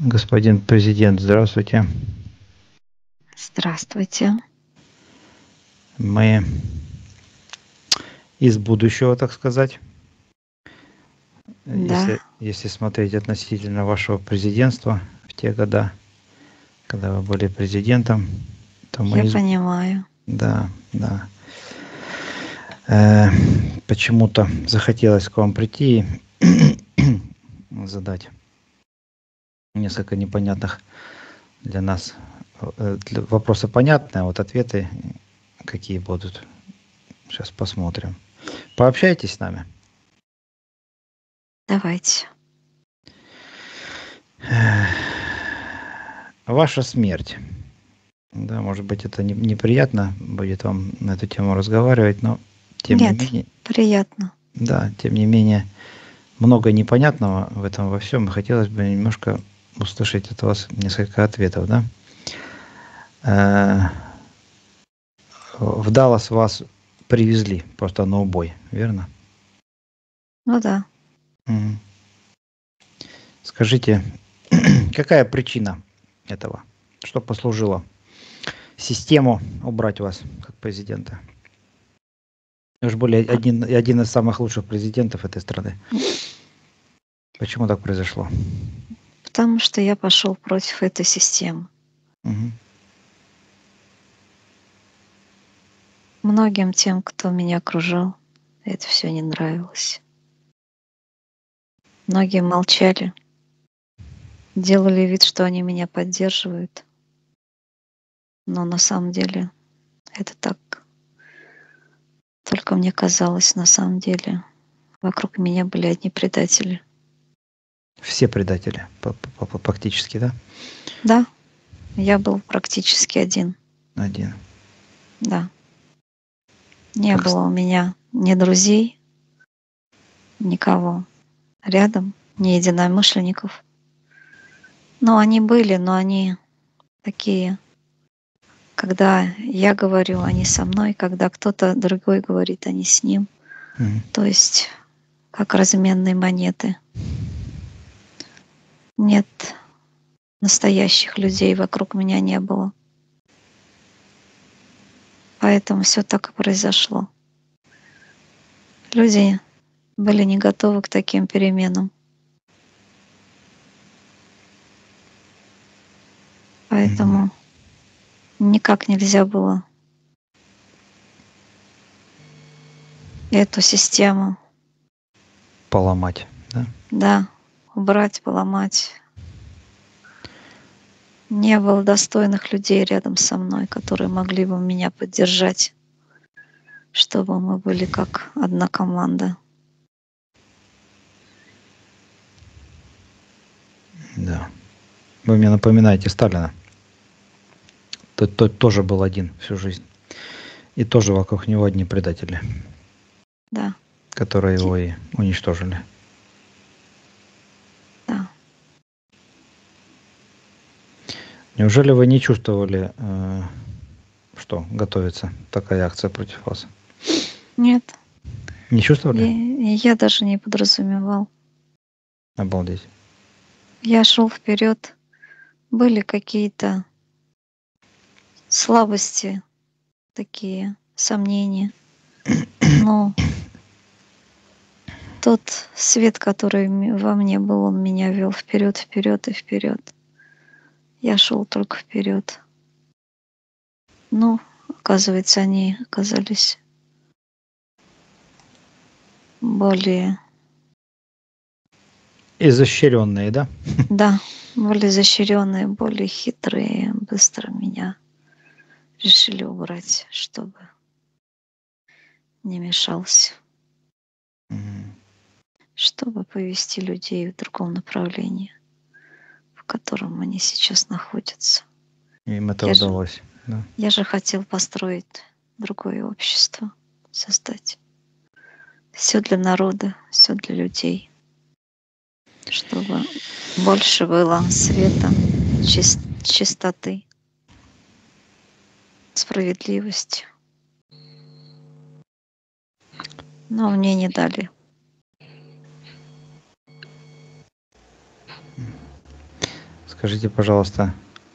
Господин президент, здравствуйте. Здравствуйте. Мы из будущего, так сказать. Да, Если смотреть относительно вашего президентства в те года, когда вы были президентом, то я мы из... понимаю. Да, да. Почему-то захотелось к вам прийти и задать несколько непонятных для нас вопросы понятные, а вот ответы какие будут. Сейчас посмотрим. Пообщайтесь с нами. Давайте. Ваша смерть. Да, может быть, это неприятно будет вам на эту тему разговаривать, но тем не Нет, менее, приятно. да, тем не менее, много непонятного в этом во всем. И хотелось бы немножко услышать от вас несколько ответов, да? В Даллас вас привезли просто на убой, верно? Ну да. Мгм. Скажите, какая причина этого? Что послужило систему убрать вас как президента? Вы же были один из самых лучших президентов этой страны. Почему так произошло? Потому что я пошел против этой системы. Мгм. Многим тем, кто меня окружал, это все не нравилось. Многие молчали, делали вид, что они меня поддерживают. Но на самом деле это так. Только мне казалось, на самом деле вокруг меня были одни предатели. Все предатели, фактически, да? Да, я был практически один. Один. Да. Не Как... было у меня ни друзей, никого рядом, ни единомышленников. Ну, они были, но они такие, когда я говорю, они со мной, когда кто-то другой говорит, они с ним. Мгм. То есть как разменные монеты. Нет, настоящих людей вокруг меня не было. Поэтому все так и произошло. Люди были не готовы к таким переменам. Поэтому никак нельзя было эту систему, Поломать, да? да, убрать, поломать. Не было достойных людей рядом со мной, которые могли бы меня поддержать, чтобы мы были как одна команда. Да. Вы мне напоминаете Сталина. Тот тоже был один всю жизнь. И тоже вокруг него одни предатели, Да, которые его и уничтожили. да. Неужели вы не чувствовали, что готовится такая акция против вас? Нет, Не чувствовали? я даже не подразумевал. Обалдеть. Я шел вперед. Были какие-то слабости, такие сомнения. Но тот свет, который во мне был, он меня вел вперед, вперед и вперед. Я шел только вперед. Но, оказывается, они оказались более, Изощренные, да? да, более изощренные, более хитрые, быстро меня решили убрать, чтобы не мешался, Мгм. чтобы повести людей в другом направлении, в котором они сейчас находятся. Им это Я же, удалось. Да. я же хотел построить другое общество, создать. Все для народа, все для людей, чтобы больше было света, чистоты, справедливости. Но мне не дали. Скажите, пожалуйста,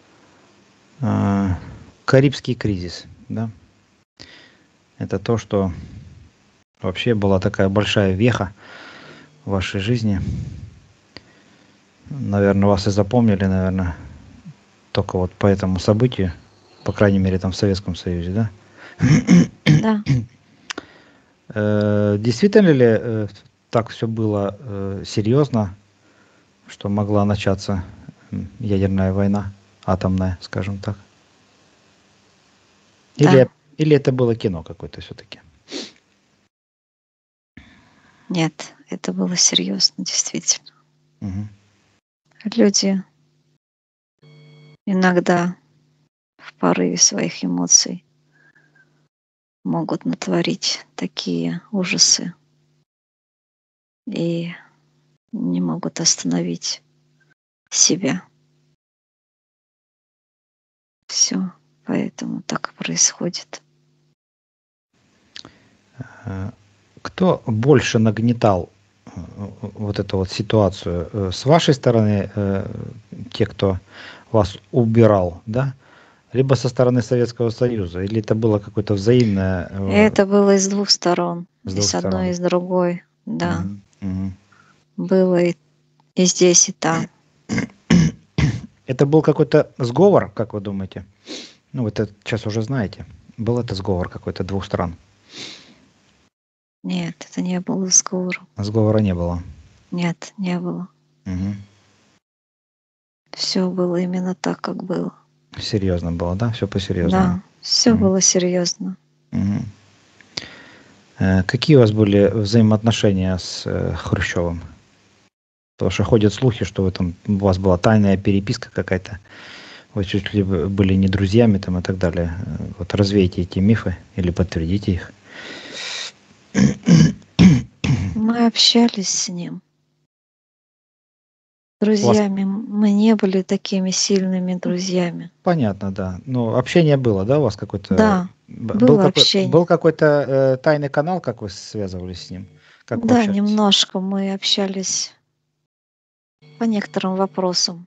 Карибский кризис, да? Это то, что вообще была такая большая веха в вашей жизни. Наверное, вас и запомнили, наверное, только вот по этому событию, по крайней мере, там в Советском Союзе, да? Да. Действительно ли так все было серьезно, что могла начаться ядерная война, атомная, скажем так? Да. Или это было кино какое-то все-таки? Нет, это было серьезно, действительно. Угу. Люди иногда в порыве своих эмоций могут натворить такие ужасы и не могут остановить себя. Все, поэтому так и происходит. Кто больше нагнетал вот эту вот ситуацию? С вашей стороны те, кто вас убирал, да? Либо со стороны Советского Союза? Или это было какое-то взаимное? Это было из двух сторон. С И двух с одной, сторон. и с другой. Да. Мгм. Было и здесь, и там. Это был какой-то сговор, как вы думаете? Ну, вы это сейчас уже знаете. Был это сговор какой-то двух стран? Нет, это не было сговором. Сговора не было. Нет, не было. Угу. Все было именно так, как было. Серьезно было, да? Все по-серьезному. Да, все было серьезно. Угу. Какие у вас были взаимоотношения с Хрущевым? Потому что ходят слухи, что у вас была тайная переписка какая-то. Вы чуть ли были не друзьями там и так далее. Вот развейте эти мифы или подтвердите их. Мы общались с ним. Друзьями. Мы не были такими сильными друзьями. Понятно, да. Ну, общение было, да, у вас какое-то? Да, было общение. Был какой-то тайный канал, как вы связывались с ним? Как вы Да, общались? немножко мы общались по некоторым вопросам.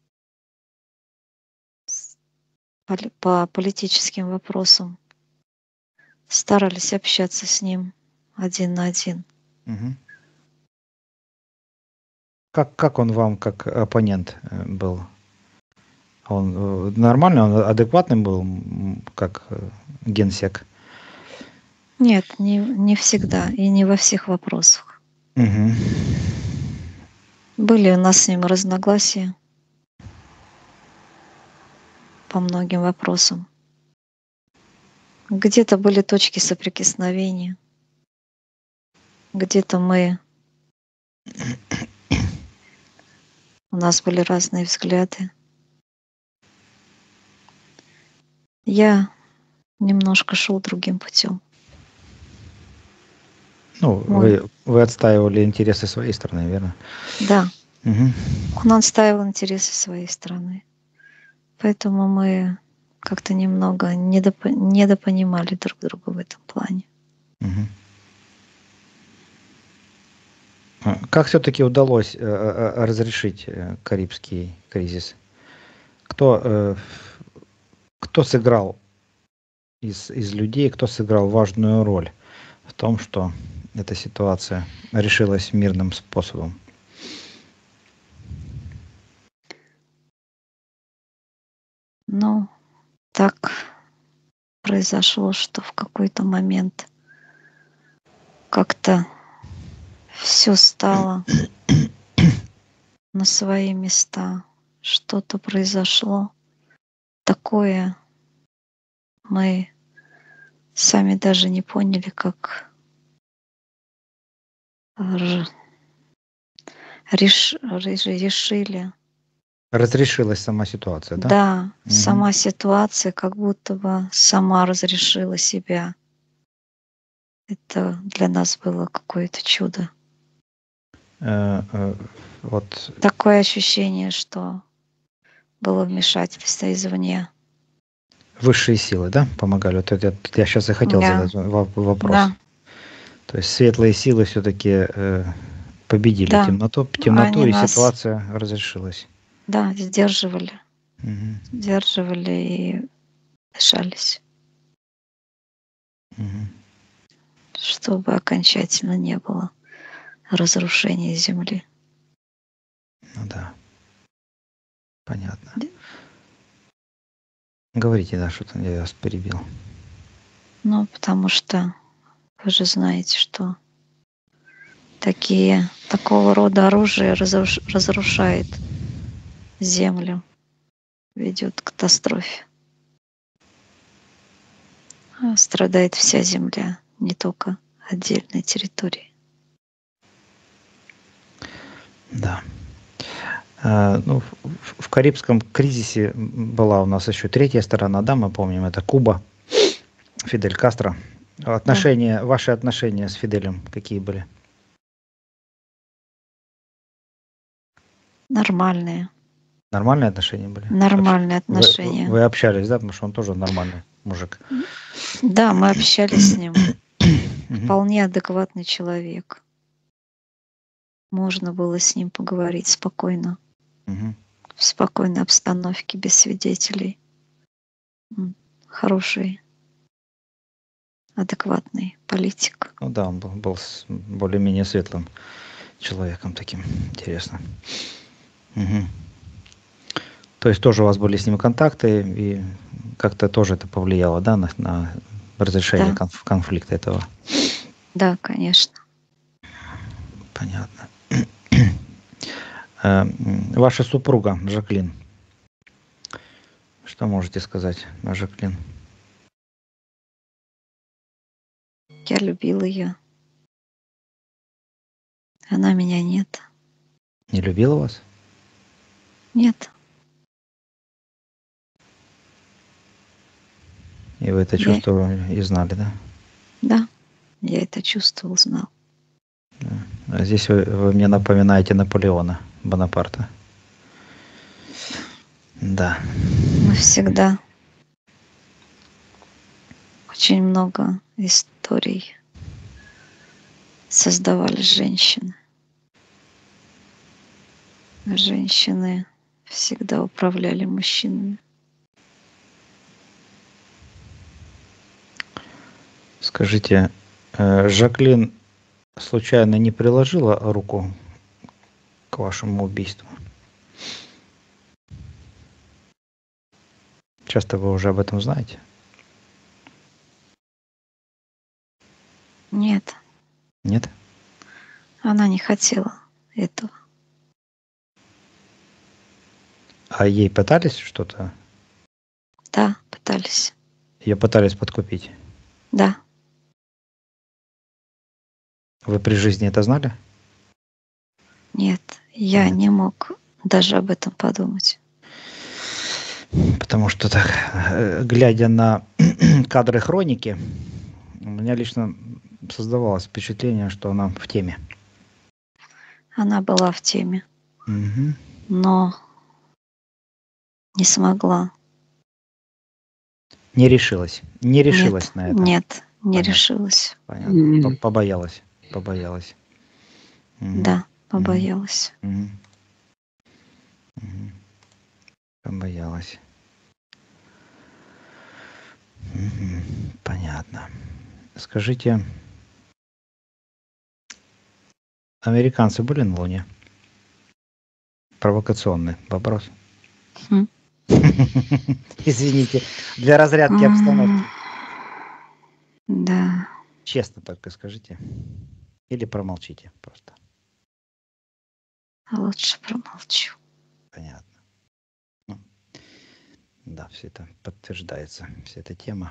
По политическим вопросам. Старались общаться с ним один на один. Угу. Как он вам, как оппонент был? Он нормальный, он адекватным был, как генсек? Нет, не всегда и не во всех вопросах. Угу. Были у нас с ним разногласия по многим вопросам. Где-то были точки соприкосновения, где-то у нас были разные взгляды. Я немножко шел другим путем. Ну, вы отстаивали интересы своей страны, верно? Да. Угу. Он отстаивал интересы своей страны. Поэтому мы как-то немного недопонимали друг друга в этом плане. Угу. Как все-таки удалось разрешить Карибский кризис? Кто сыграл из людей, кто сыграл важную роль в том, что эта ситуация решилась мирным способом? Ну, так произошло, что в какой-то момент как-то все стало на свои места. Что-то произошло такое, мы сами даже не поняли, как решили. Разрешилась сама ситуация, да? Да, сама ситуация как будто бы сама разрешила себя. Это для нас было какое-то чудо. Вот. Такое ощущение, что было вмешательство извне. Высшие силы, да, помогали? Вот это я сейчас и хотел задать вопрос. Да. То есть светлые силы все-таки победили темноту, и ситуация разрешилась. Да, сдерживали. Мгм. Сдерживали и решались, Мгм. чтобы окончательно не было разрушения земли. Ну да, понятно. Д- Говорите, да, что-то я вас перебил. Ну, потому что вы же знаете, что такого рода оружие разрушает землю, ведет к катастрофе. Страдает вся земля, не только отдельные территории. Да. Ну, в Карибском кризисе была у нас еще третья сторона, да, мы помним, это Куба, Фидель Кастро. Да, Ваши отношения с Фиделем какие были? нормальные, Нормальные отношения были? нормальные Вы, отношения. вы общались, да, потому что он тоже нормальный мужик. Да, мы общались с ним. Мгм. Вполне адекватный человек. Можно было с ним поговорить спокойно, Мгм. в спокойной обстановке, без свидетелей. Хороший, адекватный политик. Ну да, он был более-менее светлым человеком таким, интересно. Мгм. То есть тоже у вас были с ним контакты, и как-то тоже это повлияло, да, на разрешение Да, конфликта этого? да, конечно. Понятно. Ваша супруга Жаклин, что можете сказать о Жаклин? Я любил ее. Она меня нет. Не любила вас? Нет. И вы это Я, чувствовали и знали, да? да, я это чувствовал, знал. А здесь вы мне напоминаете Наполеона Бонапарта. Да. Мы всегда очень много историй создавали женщины. Женщины всегда управляли мужчинами. Скажите, Жаклин случайно не приложила руку к вашему убийству? Часто вы уже об этом знаете? Нет, Нет? она не хотела этого. А ей пытались что-то? Да, пытались. Ее пытались подкупить? Да, Вы при жизни это знали? нет, я Нет. не мог даже об этом подумать. Потому что так, глядя на кадры хроники, у меня лично создавалось впечатление, что она в теме. Она была в теме, Мгм. но не смогла. Не решилась. Не Нет, решилась на это. нет, не Понятно. решилась. Понятно. Побоялась. Побоялась. Мгм. Да, Мгм. побоялась. Мгм. Мгм. Побоялась. Мгм. Понятно. Скажите, американцы были на Луне? Провокационный вопрос. М. Извините, для разрядки М, обстановки. Да, Честно только скажите. Или промолчите просто. лучше промолчу. Понятно. Ну, да, все это подтверждается, вся эта тема.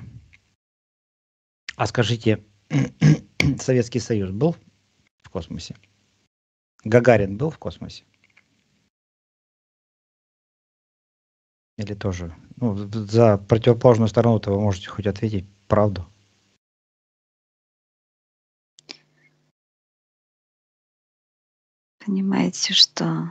А скажите, Советский Союз был в космосе? Гагарин был в космосе? Или тоже? Ну, за противоположную сторону-то вы можете хоть ответить правду. Понимаете, что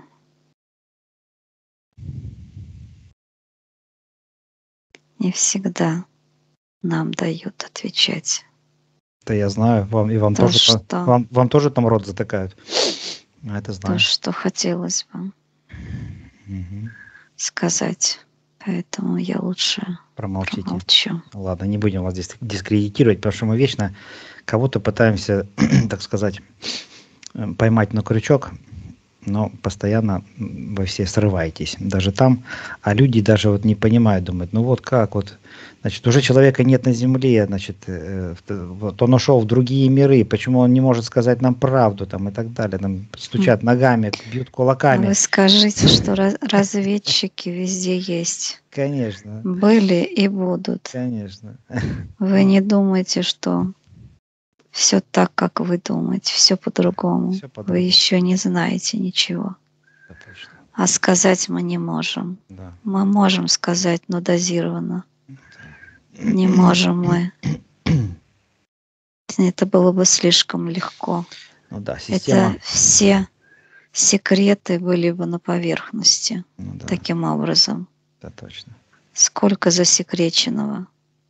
не всегда нам дают отвечать. Да я знаю, вам То, тоже что, вам тоже там рот затыкают. Я это то, знаю. что хотелось бы. Мгм. сказать. Поэтому я лучше Промолчите. промолчу. Ладно, не будем вас здесь дискредитировать, потому что мы вечно кого-то пытаемся, так сказать, поймать на крючок, но постоянно вы все срываетесь, даже там, а люди даже вот не понимают, думают, ну вот как вот, значит, уже человека нет на земле, значит, вот он ушел в другие миры, почему он не может сказать нам правду там и так далее, там стучат ногами, бьют А кулаками. вы скажите, что разведчики везде есть. Конечно, Были и будут. конечно. Вы не думайте, что все так, как вы думаете, все по-другому. Все Вы по-другому. еще не знаете ничего. Это точно. А сказать мы не можем. Да. Мы можем сказать, но дозированно. Не можем мы. Это было бы слишком легко. Ну да, система. Это все секреты были бы на поверхности. Ну да, Таким образом. это точно. Сколько засекреченного.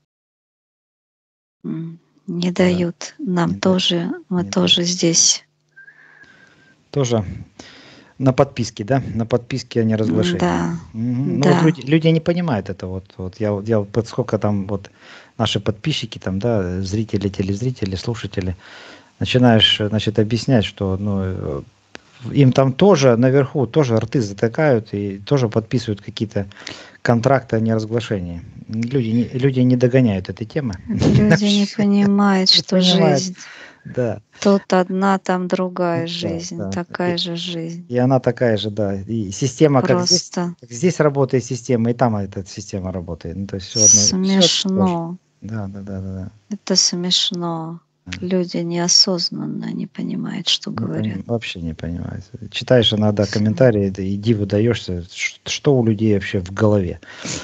Не Да. дают. Нам Не тоже, мы не тоже здесь. Тоже на подписке, да? На подписке, а не разглашение. Да, Ну да. вот люди не понимают это. Вот я вот сколько там вот наши подписчики, там, да, зрители, телезрители, слушатели, начинаешь, значит, объяснять, что ну, им там тоже наверху тоже рты затыкают и тоже подписывают какие-то контракты о неразглашении. Люди не догоняют этой темы. Люди не понимают, Не что понимают. жизнь Да. тут одна, там другая Да, жизнь, да. такая же жизнь. И она такая же, да. И система, Просто как здесь работает система, и там эта система работает. Ну, то есть все одно. смешно. Да. Это смешно. Люди неосознанно не понимают, что говорят. Вообще не понимают. Читаешь иногда комментарии, да, и диву даешься, что у людей вообще в голове.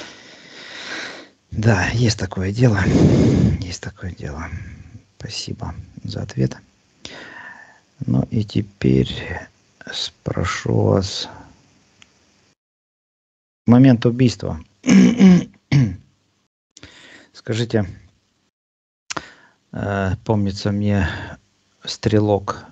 Да, есть такое дело. Есть такое дело. Спасибо за ответ. Ну и теперь спрошу вас. Момент убийства. Скажите, помнится мне стрелок,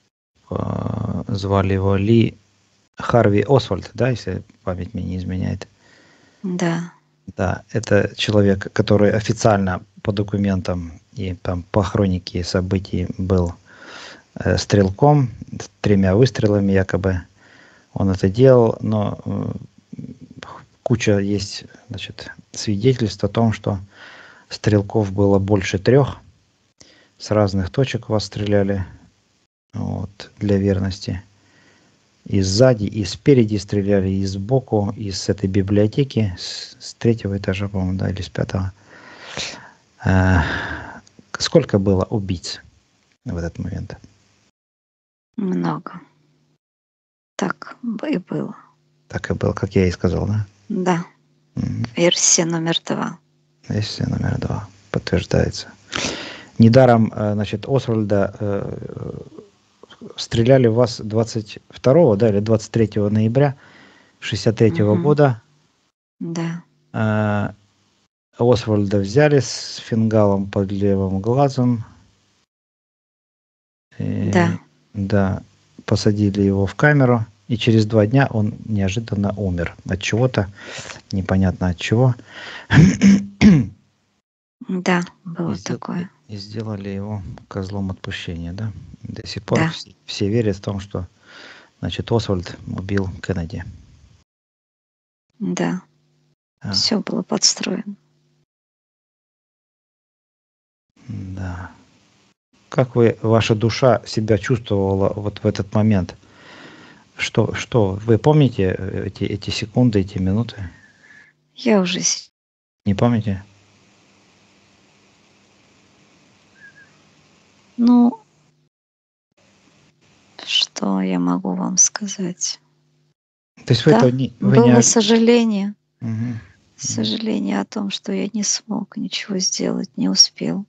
звали его Ли Харви Освальд, да, если память мне не изменяет. Да. Да, это человек, который официально по документам и там по хронике событий был стрелком, 3 выстрелами якобы он это делал, но куча есть, значит, свидетельств о том, что стрелков было больше 3, с разных точек вас стреляли, вот, для верности. И сзади, и спереди стреляли, и сбоку, и с этой библиотеки, с 3-го этажа, по-моему, да, или с 5-го. Сколько было убийц в этот момент? Много. Так и было. Так и было, как я и сказал, да? Да. Версия номер 2. Версия номер 2 подтверждается. Недаром, значит, Освальда стреляли в вас 22, да, или 23 ноября 63 года. Да. Освальда взяли с фингалом под левым глазом. Да. Да, посадили его в камеру, и через 2 дня он неожиданно умер. От чего-то, непонятно от чего. Да, было такое. И сделали его козлом отпущения, да? До сих пор Да. все верят в том, что, значит, Освальд убил Кеннеди. Да. Все было подстроено. Да. Как ваша душа себя чувствовала вот в этот момент? Что вы помните эти секунды, эти минуты? Я уже... Не помните? Ну, что я могу вам сказать? То есть вы Да, это вы было не... сожаление. Мгм. Сожаление о том, что я не смог ничего сделать, не успел.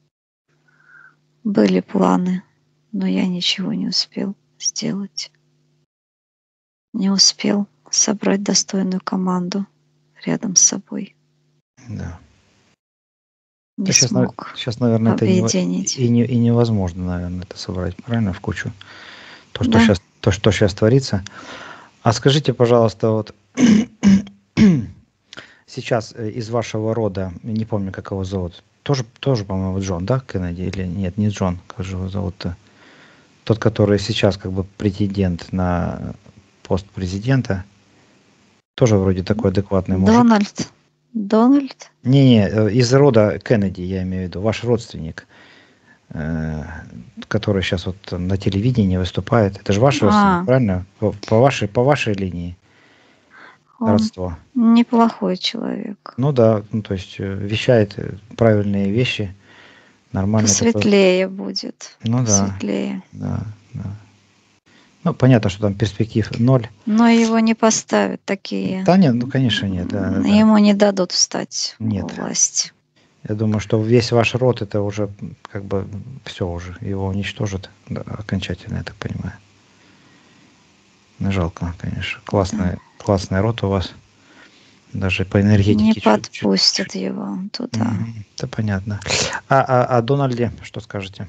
Были планы, но я ничего не успел сделать. Не успел собрать достойную команду рядом с собой. Да. Не смог Сейчас, наверное, это объединить. и невозможно, наверное, это собрать правильно в кучу. То, Да. что сейчас творится. А скажите, пожалуйста, вот сейчас из вашего рода, не помню, как его зовут, тоже, по-моему, Джон, да, Кеннеди, или нет, не Джон, как же его зовут-то? Тот, который сейчас как бы претендент на пост президента, тоже вроде такой адекватный мужик. Дональд. Дональд? Не, из рода Кеннеди, я имею в виду, ваш родственник, который сейчас вот на телевидении выступает. Это же ваш родственник, А, правильно? По вашей линии он родства. неплохой человек. Ну да, ну то есть вещает правильные вещи, нормальный такой. Посветлее будет. Ну да, Посветлее. да, да. Ну понятно, что там перспектив ноль. Но его не поставят такие. Да нет, ну конечно нет, да, да. Ему не дадут встать у Нет. власти. Я думаю, что весь ваш род это уже как бы все уже, его уничтожат да, окончательно, я так понимаю. Ну, жалко, конечно. Классный род у вас. Даже по Не энергетике подпустят его туда. Это понятно. А Дональде что скажете?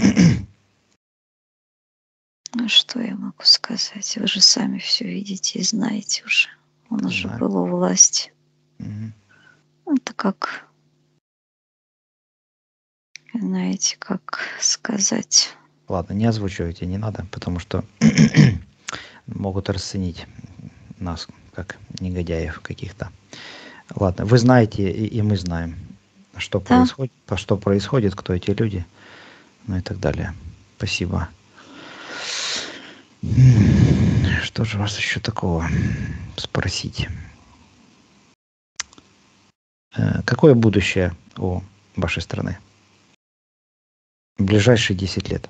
Ну, что я могу сказать? Вы же сами все видите и знаете уже. Он уже Знаю. был у власти. Мгм. Это как, знаете, как сказать. Ладно, не озвучивайте, не надо, потому что могут расценить нас как негодяев каких-то. Ладно, вы знаете, и мы знаем, что Да, происходит, кто эти люди, ну и так далее. Спасибо. Что же вас еще такого спросить? Какое будущее у вашей страны в ближайшие 10 лет?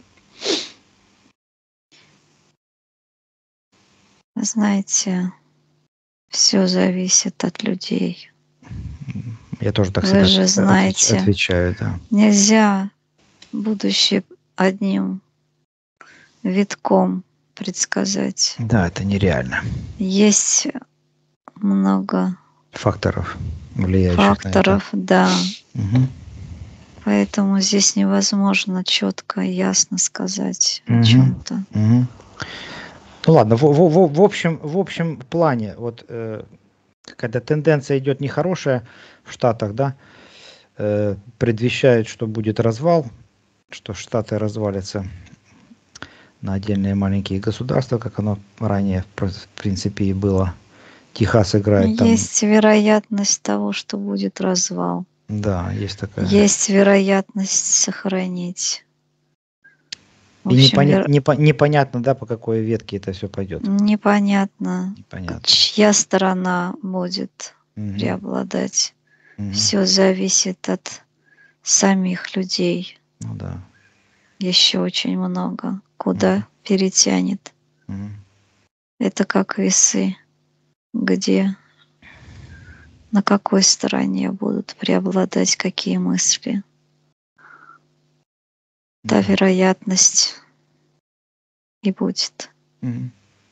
знаете, все зависит от людей. Я тоже так Вы всегда же знаете, отвечаю, да. нельзя будущее одним витком предсказать. Да, это нереально. Есть много Факторов, влияющих на это. факторов, да. Мгм. Поэтому здесь невозможно четко и ясно сказать о Мгм. чем-то. Мгм. Ну ладно, в общем плане, вот какая-то тенденция идет нехорошая в Штатах, да, предвещает, что будет развал, что Штаты развалятся на отдельные маленькие государства, как оно ранее, в принципе, и было. Техас играет там, Есть вероятность того, что будет развал. да, есть такая. Есть вероятность сохранить. В И общем, непонятно, да, по какой ветке это все пойдет. непонятно, Непонятно. чья сторона будет Мгм. преобладать. Мгм. Все зависит от самих людей. Ну да. Еще очень много. Куда перетянет. Мгм. Это как весы, где на какой стороне будут преобладать какие мысли. Та Да. вероятность и будет. Мгм.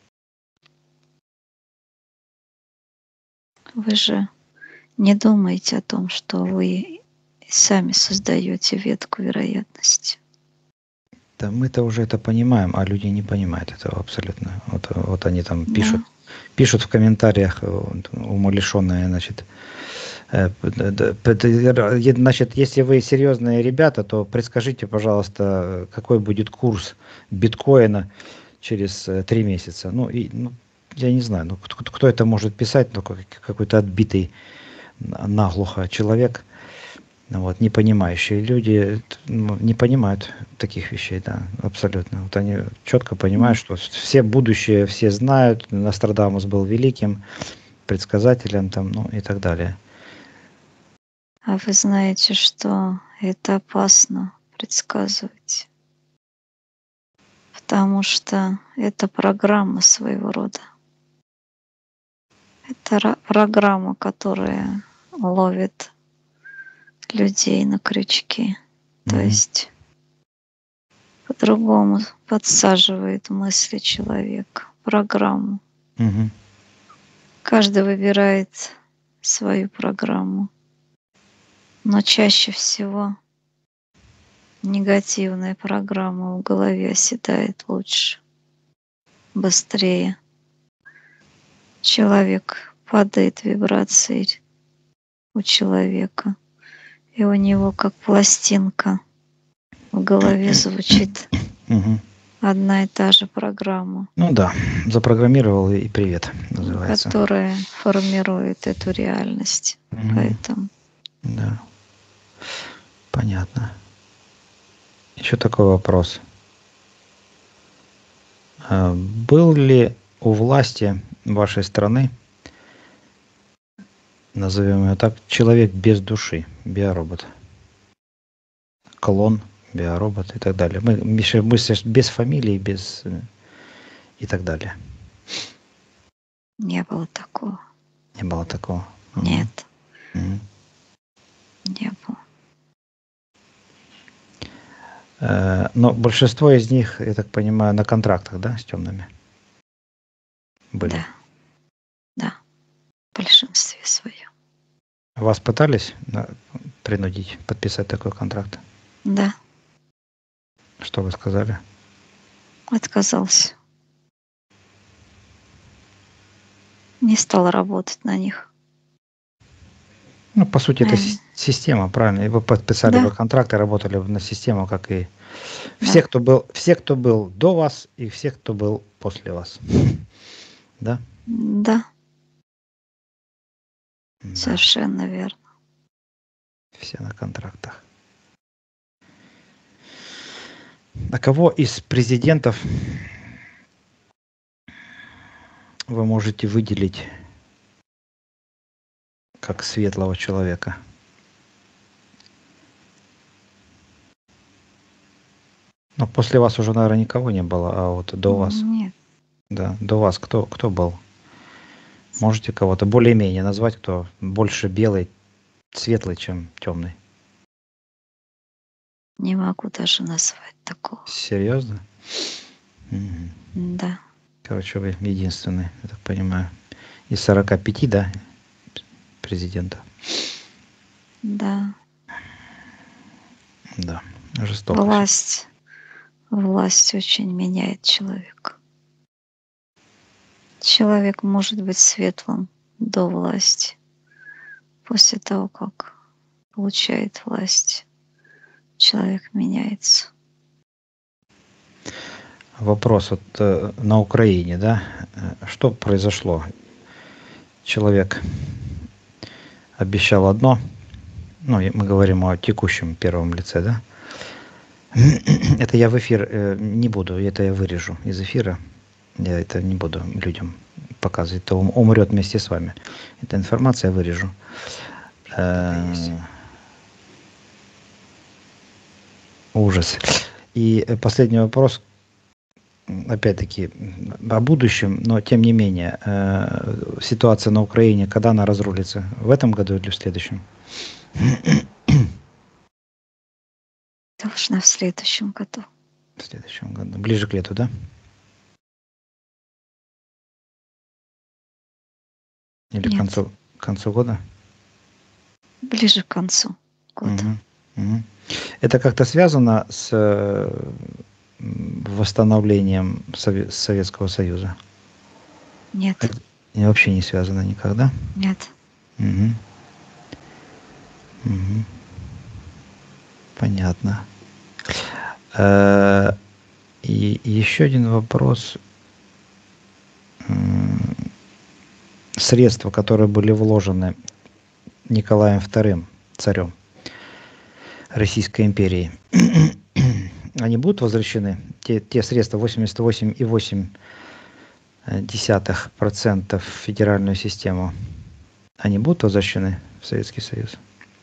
Вы же не думаете о том, что вы сами создаете ветку вероятности. Да, мы-то уже это понимаем, а люди не понимают этого абсолютно. Вот они там Да. пишут в комментариях, умалишенные, значит, значит, если вы серьезные ребята, то предскажите, пожалуйста, какой будет курс биткоина через 3 месяца. Ну, я не знаю, кто это может писать, ну, какой-то отбитый наглухо человек. Вот, не понимающие люди не понимают таких вещей, да, абсолютно. Вот они четко понимают, что все будущее все знают, Нострадамус был великим предсказателем там, ну и так далее. А вы знаете, что это опасно предсказывать, потому что это программа своего рода. Это программа, которая ловит людей на крючки. То Мгм. есть по-другому подсаживает мысли человека. Программу. Мгм. Каждый выбирает свою программу. Но чаще всего негативная программа в голове оседает лучше, быстрее. человек падает вибрацией у человека, и у него как пластинка в голове звучит Мгм. одна и та же программа, Ну да, запрограммировал и привет, называется. которая формирует эту реальность. Мгм. Поэтому Да, понятно. Еще такой вопрос. Был ли у власти вашей страны, назовем ее так, человек без души, биоробот, клон, биоробот и так далее? Мы без фамилии, без и так далее. не было такого. Не было такого. Мгм. Нет, Мгм. не было. Но большинство из них, я так понимаю, на контрактах, да, с темными были? Да, да, в большинстве своем. Вас пытались принудить подписать такой контракт? Да, Что вы сказали? отказался. Не стал работать на них. Ну, по сути, это Эм, система, правильно? И вы подписали Да, бы контракт и работали бы на систему, как и да, все, кто был до вас, и все, кто был после вас. Да? да, Да, совершенно верно. все на контрактах. А кого из президентов вы можете выделить как светлого человека? Ну, после вас уже, наверное, никого не было, а вот до вас. Нет, Да, до вас кто был? Можете кого-то более-менее назвать, кто больше белый, светлый, чем темный? не могу даже назвать такого. Серьезно? Мгм. Да, Короче, вы единственный, я так понимаю, из 45, да, президента? да. Да, жестоко все. Власть очень меняет человека. Человек может быть светлым до власти. После того, как получает власть, человек меняется. Вопрос вот на Украине, да, что произошло? Человек обещал одно, ну, мы говорим о текущем первом лице, да? Это я в эфир не буду, это я вырежу из эфира. Я это не буду людям показывать, то он умрет вместе с вами. Эта информация я вырежу. Ужас. И последний вопрос, опять-таки, о будущем, но тем не менее, ситуация на Украине, когда она разрулится? В этом году или в следующем? Должна в следующем году. В следующем году. Ближе к лету, да? Или Нет, к концу года? ближе к концу года. Мгм. Мгм. Это как-то связано с восстановлением Советского Союза? Нет, И вообще не связано никогда? нет. Мгм. Мгм. Понятно. И еще один вопрос. Средства, которые были вложены Николаем II, царем Российской империи, они будут возвращены? Те средства 88,8% в федеральную систему, они будут возвращены в Советский Союз?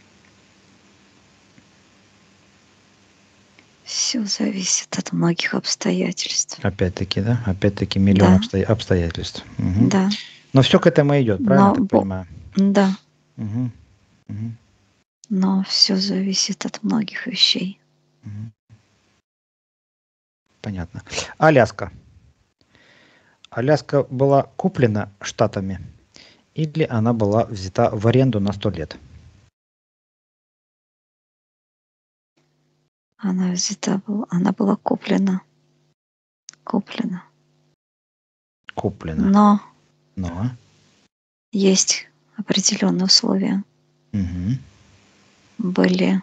Все зависит от многих обстоятельств. Опять-таки, да? Опять-таки миллион Да, обстоятельств. Мгм. да. Но все к этому идет, правильно Но, я так понимаю? да, Мгм. Мгм. но все зависит от многих вещей. Мгм. Понятно. Аляска. Аляска была куплена штатами или она была взята в аренду на 100 лет? Она была куплена. Куплена. Куплена. Но Но есть определенные условия. Мгм. Были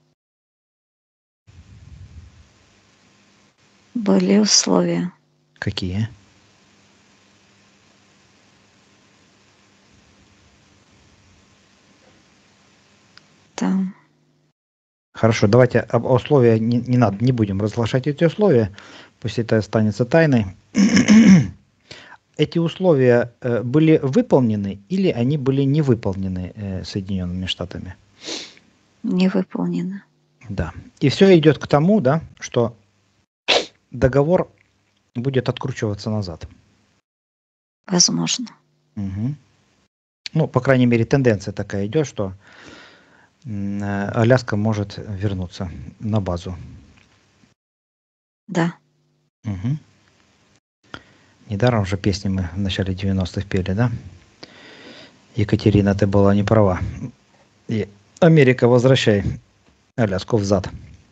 условия. Какие? Там Хорошо, давайте об условия не надо, не будем разглашать эти условия. Пусть это останется тайной. Эти условия были выполнены или они были не выполнены Соединенными Штатами? не выполнено. Да. И все идет к тому, да, что договор будет откручиваться назад. Возможно. Мгм. Ну, по крайней мере, тенденция такая идет, что Аляска может вернуться на базу. Да. Мгм. Недаром же песни мы в начале 90-х пели, да? Екатерина, ты была не права. И Америка, возвращай Аляску взад.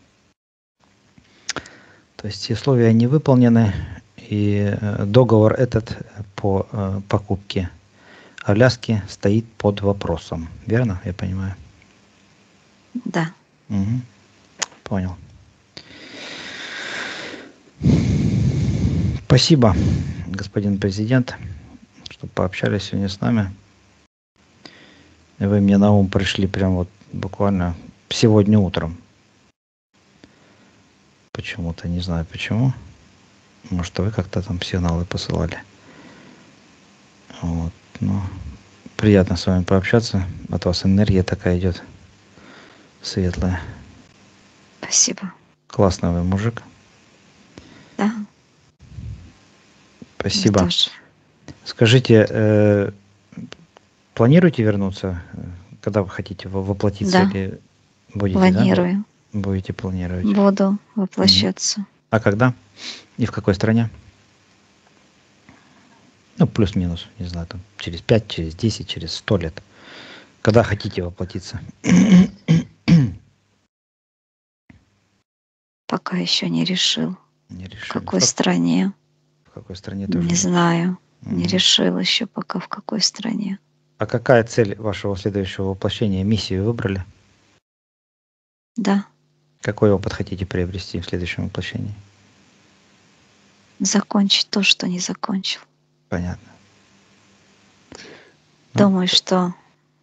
То есть условия не выполнены, и договор этот по покупке Аляски стоит под вопросом. Верно, я понимаю? Да. Мгм. Понял. Спасибо, господин президент, что пообщались сегодня с нами. Вы мне на ум пришли прям вот буквально сегодня утром. Почему-то, не знаю почему. Может, вы как-то там сигналы посылали. Вот, ну, приятно с вами пообщаться. От вас энергия такая идет светлая. Спасибо. Классный вы мужик. Да. Вы Спасибо. тоже. Скажите, планируете вернуться, когда вы хотите воплотиться, Да. или будете, да? Планирую. Будете планировать. Буду воплощаться. А когда? И в какой стране? Ну, плюс-минус, не знаю, там, через 5, через 10, через 100 лет. Когда хотите воплотиться? Пока еще не решил. Не В решили. какой стране? В какой стране тоже Не знаю. Не Мгм. решил еще пока, в какой стране. А какая цель вашего следующего воплощения? Миссию выбрали? Да. Какой опыт хотите приобрести в следующем воплощении? Закончить то, что не закончил. Понятно. Думаю, что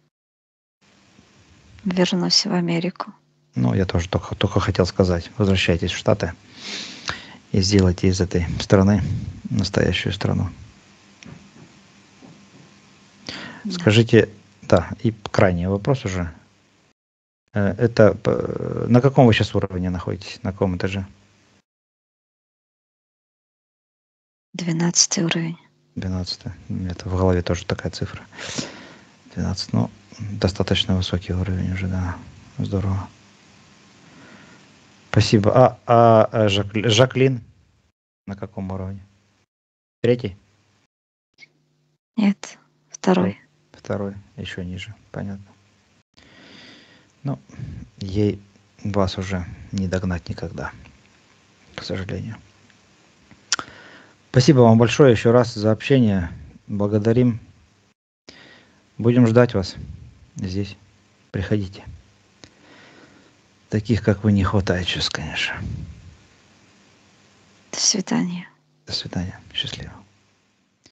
вернусь в Америку. Ну, я тоже только хотел сказать. Возвращайтесь в Штаты и сделайте из этой страны настоящую страну. Да. Скажите, да, и крайний вопрос уже. Это на каком вы сейчас уровне находитесь? На каком этаже? 12 уровень. 12. Это в голове тоже такая цифра. 12. Ну, достаточно высокий уровень уже, да. Здорово. Спасибо. А Жаклин на каком уровне? 3? Нет, 2. 2. Еще ниже. Понятно. Ну, ей вас уже не догнать никогда, к сожалению. Спасибо вам большое еще раз за общение. Благодарим. Будем ждать вас здесь. Приходите. Таких, как вы, не хватает сейчас, конечно. До свидания. До свидания. Счастливо.